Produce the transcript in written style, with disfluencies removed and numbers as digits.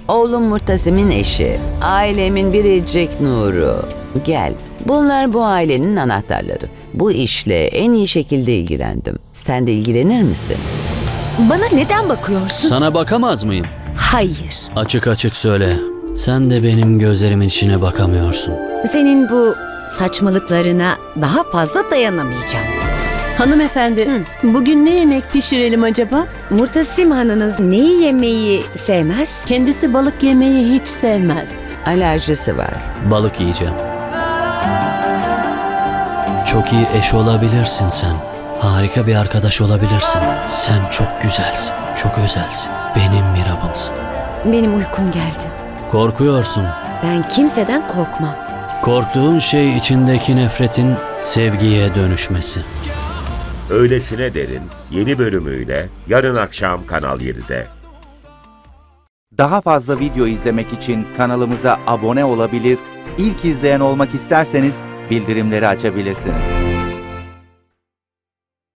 Oğlum Murtasim'in eşi, ailemin biricik nuru. Gel, bunlar bu ailenin anahtarları. Bu işle en iyi şekilde ilgilendim. Sen de ilgilenir misin? Bana neden bakıyorsun? Sana bakamaz mıyım? Hayır. Açık açık söyle. Sen de benim gözlerimin içine bakamıyorsun. Senin bu saçmalıklarına daha fazla dayanamayacağım. Hanımefendi, bugün ne yemek pişirelim acaba? Murtasim Hanınız neyi yemeyi sevmez? Kendisi balık yemeyi hiç sevmez. Alerjisi var. Balık yiyeceğim. Çok iyi eş olabilirsin sen. Harika bir arkadaş olabilirsin. Sen çok güzelsin, çok özelsin. Benim Mirab'ımsın. Benim uykum geldi. Korkuyorsun. Ben kimseden korkmam. Korktuğun şey içindeki nefretin sevgiye dönüşmesi. Öylesine Derin yeni bölümüyle yarın akşam Kanal 7'de. Daha fazla video izlemek için kanalımıza abone olabilir, ilk izleyen olmak isterseniz bildirimleri açabilirsiniz.